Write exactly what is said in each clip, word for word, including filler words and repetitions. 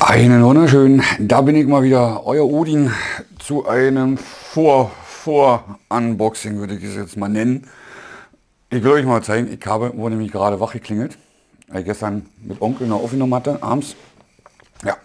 Einen wunderschönen, da bin ich mal wieder, euer Odin, zu einem Vor-Vor-Unboxing, würde ich es jetzt mal nennen. Ich will euch mal zeigen, ich habe, wurde nämlich gerade wach geklingelt, weil ich gestern mit Onkel noch aufgenommen hatte, abends. Ja.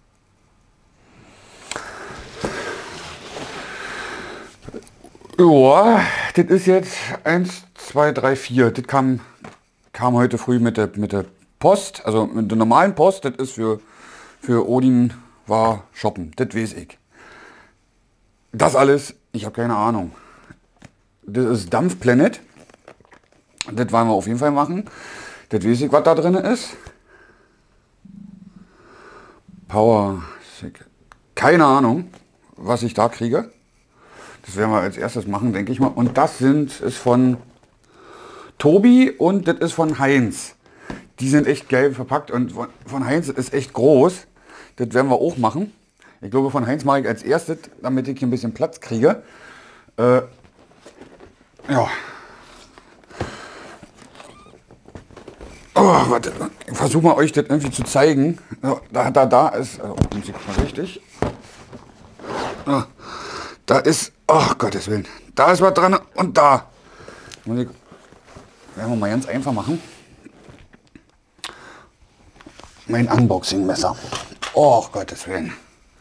Ja, das ist jetzt eins, zwei, drei, vier. Das kam, kam heute früh mit der, mit der Post, also mit der normalen Post. Das ist für, für Odin war shoppen, das weiß ich. Das alles, ich habe keine Ahnung. Das ist Dampfplanet. Das wollen wir auf jeden Fall machen. Das weiß ich, was da drin ist. Power, keine Ahnung, was ich da kriege. Das werden wir als erstes machen, denke ich mal. Und das sind, ist von Tobi und das ist von Heinz. Die sind echt geil verpackt und von, von Heinz ist echt groß. Das werden wir auch machen. Ich glaube, von Heinz mache ich als erstes, damit ich hier ein bisschen Platz kriege. Äh, ja. Oh, warte. Ich versuche mal euch das irgendwie zu zeigen. So, da, da, da ist, also, Musik mal richtig. Oh, da ist, oh Gottes Willen, da ist was dran und da. Muss ich, werden wir mal ganz einfach machen. Mein Unboxing-Messer. Oh Gottes Willen.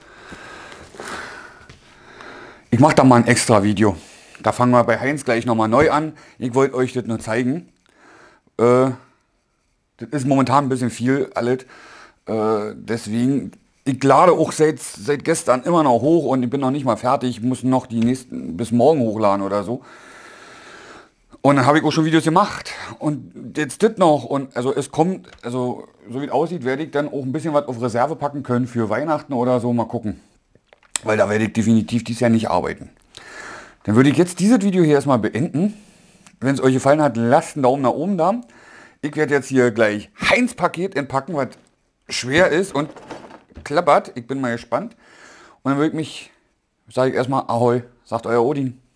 Ich mache da mal ein extra Video. Da fangen wir bei Heinz gleich nochmal neu an. Ich wollte euch das nur zeigen. Äh, das ist momentan ein bisschen viel alles. Äh, deswegen, ich lade auch seit, seit gestern immer noch hoch und ich bin noch nicht mal fertig. Ich muss noch die nächsten bis morgen hochladen oder so. Und dann habe ich auch schon Videos gemacht. Und jetzt das noch. Und also es kommt, also so wie es aussieht, werde ich dann auch ein bisschen was auf Reserve packen können für Weihnachten oder so. Mal gucken. Weil da werde ich definitiv dieses Jahr nicht arbeiten. Dann würde ich jetzt dieses Video hier erstmal beenden. Wenn es euch gefallen hat, lasst einen Daumen nach oben da. Ich werde jetzt hier gleich Heinz Paket entpacken, was schwer ist und klappert. Ich bin mal gespannt. Und dann würde ich mich, sage ich erstmal Ahoi, sagt euer Odin.